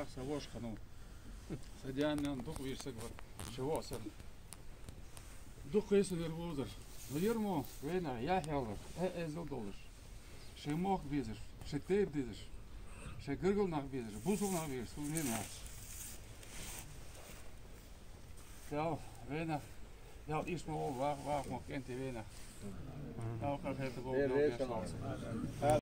Ах, Савошка, ну. Садян, дух вирсек var. Чего sen? Дух esi nervozer. Viermo, вена, я helder. Ezel dollar. She mag bezig. She teer bezig. She gurgel nach bezig. Boezel nach weer. Zo niet naar. Ja, wena. Ja, eerst maar waar mag kent die wena. Nou, ik ga even